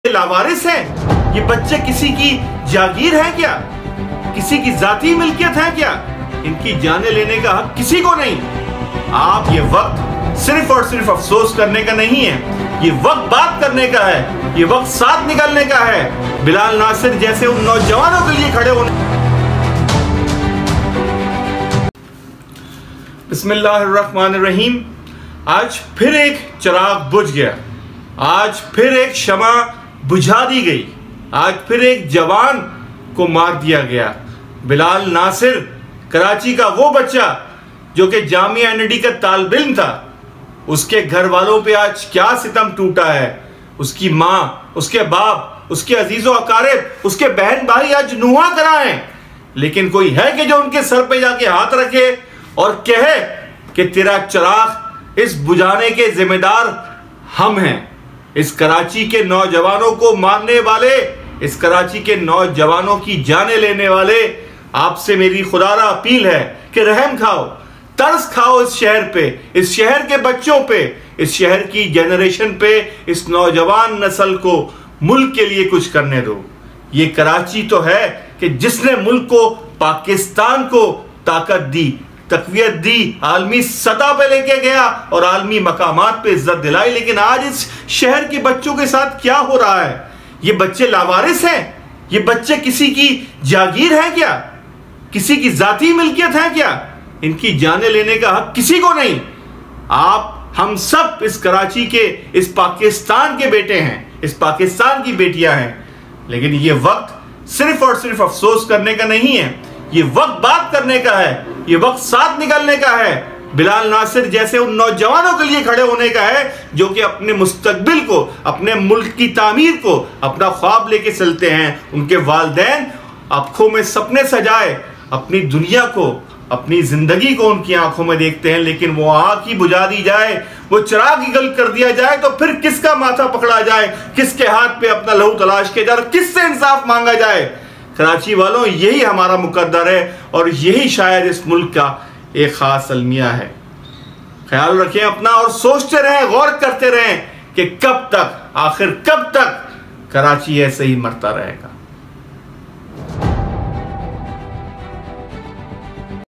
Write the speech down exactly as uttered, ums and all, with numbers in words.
लावारिस हैं? ये बच्चे किसी की जागीर है क्या? किसी की जाती मिल्कियत है क्या? इनकी जाने लेने का हक किसी को नहीं। आप ये वक्त सिर्फ और सिर्फ अफसोस करने का नहीं है, ये वक्त बात करने का है, ये वक्त साथ निकलने का है। बिलाल नासिर जैसे उन नौजवानों के लिए खड़े होने। बिस्मिल्लाहिर्रहमानिर्रहीम। आज फिर एक चिराग बुझ गया, आज फिर एक शमा बुझा दी गई, आज फिर एक जवान को मार दिया गया। बिलाल नासिर, कराची का वो बच्चा जो कि जामिया एनडी का तालिब इल्म था, उसके घर वालों पे आज क्या सितम टूटा है। उसकी माँ, उसके बाप, उसके अजीजों अकारिब, उसके बहन भाई आज नुहा कराएं, लेकिन कोई है कि जो उनके सर पे जाके हाथ रखे और कहे कि तेरा चिराग इस बुझाने के जिम्मेदार हम हैं। इस कराची के नौजवानों को मारने वाले, इस कराची के नौजवानों की जाने लेने वाले, आपसे मेरी खुदारा अपील है कि रहम खाओ, तरस खाओ इस शहर पे, इस शहर के बच्चों पे, इस शहर की जनरेशन पे, इस नौजवान नस्ल को मुल्क के लिए कुछ करने दो। ये कराची तो है कि जिसने मुल्क को, पाकिस्तान को ताकत दी, तकवीयत दी, आलमी सतह पे लेके गया और आलमी मकामात पे इज्जत दिलाई। लेकिन आज इस शहर के बच्चों के साथ क्या हो रहा है? ये बच्चे लावारिस हैं? ये बच्चे किसी की जागीर है क्या? किसी की जाती मिल्कियत है क्या? इनकी जाने लेने का हक किसी को नहीं। आप, हम सब इस कराची के, इस पाकिस्तान के बेटे हैं, इस पाकिस्तान की बेटियां हैं। लेकिन ये वक्त सिर्फ और सिर्फ अफसोस करने का नहीं है, ये वक्त बात करने का है, ये वक्त साथ निकलने का है। बिलाल नासिर जैसे उन नौजवानों के लिए खड़े होने का है जो कि अपने मुस्तकबिल को, अपने मुल्क की तामीर को अपना ख्वाब लेके चलते हैं। उनके वालिदैन आंखों में सपने सजाए, अपनी दुनिया को, अपनी जिंदगी को उनकी आंखों में देखते हैं, लेकिन वो आंख ही बुझा दी जाए, वो चिराग ही गल कर दिया जाए तो फिर किसका माथा पकड़ा जाए, किसके हाथ पे अपना लहू तलाश किया जाए, किससे इंसाफ मांगा जाए। कराची वालों, यही हमारा मुकद्दर है और यही शायद इस मुल्क का एक खास अलमिया है। ख्याल रखें अपना और सोचते रहें, गौर करते रहें कि कब तक, आखिर कब तक कराची ऐसे ही मरता रहेगा।